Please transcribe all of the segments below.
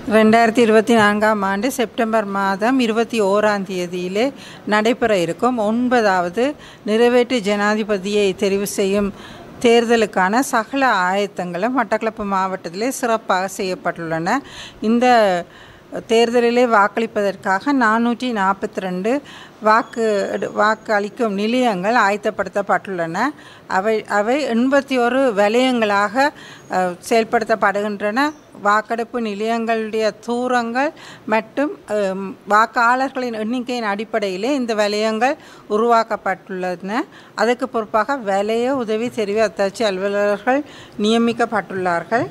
2024ஆம் ஆண்டு செப்டம்பர் மாதம் 21ஆம் தேதியிலே நடைபெற இருக்கும் 9வது நிறைவேற்று ஜனாதிபதியை தெரிவு செய்யும் தேர்தலுக்கான சகல ஆயத்தங்களும் மட்டக்களப்பு மாவட்டத்திலே சிறப்பாக செய்யப்பட்டுள்ளன. இந்த தேர்தலிலே வாக்களிப்பதற்காக 442 வாக்கு அளிக்கும் நிலையங்கள் ஆயத்தப்படுத்தப்பட்டுள்ளன. அவை 81 வலயங்களாக செயல்படுத்தப்படுகின்றன. வாக்கெடுப்பு நிலையங்களுடைய தூரங்கள் மற்றும் வாக்காளர்களின் எண்ணிக்கையின் அடிப்படையிலே இந்த வலயங்கள் உருவாக்கப்பட்டுள்ளன. அதற்கு பொறுப்பாக வலய உதவி தெரிவு அத்தாட்சி அலுவலர்கள் நியமிக்கப்பட்டுள்ளார்கள்.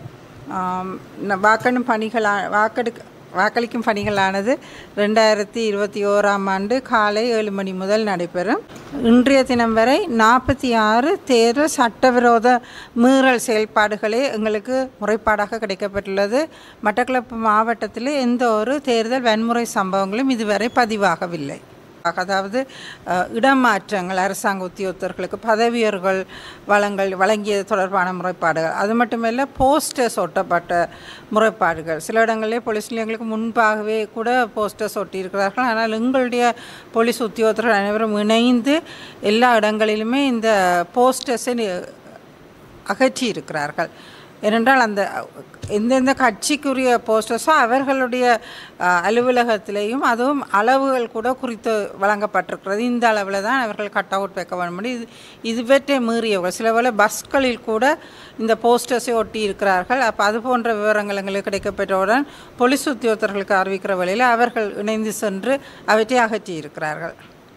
வாக்களிக்கும் பணிகளானது 2021ஆம் ஆண்டு காலை 7 மணி முதல் நடைபெறும். இன்றைய தினம் வரை 46 தேர்தல் சட்டவிரோத மீறல் செயல்பாடுகளே எங்களுக்கு முறைப்பாடாக கிடைக்கப்பட்டுள்ளது. மட்டக்களப்பு மாவட்டத்தில் எந்த ஒரு தேர்தல் வன்முறை சம்பவங்களும் இதுவரை பதிவாகவில்லை. அதாவது இடமாற்றங்கள், அரசாங்க உத்தியோகத்தர்களுக்கு பதவியர்கள் வழங்கியது தொடர்பான முறைப்பாடுகள், அது மட்டுமல்ல போஸ்டர்ஸ் ஒட்டப்பட்ட முறைப்பாடுகள். சில இடங்களிலே போலீஸ் நிலையங்களுக்கு முன்பாகவே கூட போஸ்டர்ஸ் ஒட்டியிருக்கிறார்கள். ஆனால் எங்களுடைய போலீஸ் உத்தியோகத்தர்கள் அனைவரும் இணைந்து எல்லா இடங்களிலுமே இந்த போஸ்டர்ஸை அகற்றி இருக்கிறார்கள். ஏனென்றால் அந்த எந்தெந்த கட்சிக்குரிய போஸ்டர்ஸோ அவர்களுடைய அலுவலகத்திலேயும் அதுவும் அளவுகள் கூட குறித்து வழங்கப்பட்டிருக்கிறது. இந்த அளவில் தான் அவர்கள் கட் அவுட் வைக்க வேண்டும். இதுவற்றை மீறியவர்கள் சில வேளை பஸ்களில் கூட இந்த போஸ்டர்ஸை ஒட்டி இருக்கிறார்கள். அப்போ அது போன்ற விவரங்கள் எங்களுக்கு கிடைக்கப்பெற்றவுடன் போலீஸ் உத்தியோகத்தர்களுக்கு அறிவிக்கிற வழியில் அவர்கள் இணைந்து சென்று அவற்றை அகற்றி இருக்கிறார்கள்.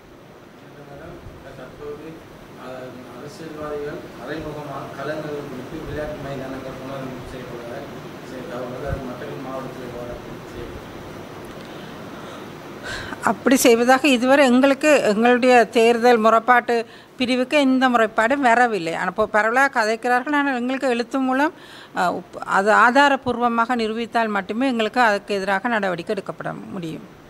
அப்படி செய்வதாக இதுவரை எங்களுடைய தேர்தல் முறைப்பாட்டு பிரிவுக்கு எந்த முறைப்பாடும் வரவில்லை. ஆனால் பரவலாக கதைக்கிறார்கள். ஆனால் எங்களுக்கு எழுத்து மூலம் அது ஆதாரபூர்வமாக நிரூபித்தால் மட்டுமே எங்களுக்கு அதுக்கு எதிராக நடவடிக்கை எடுக்கப்பட முடியும்.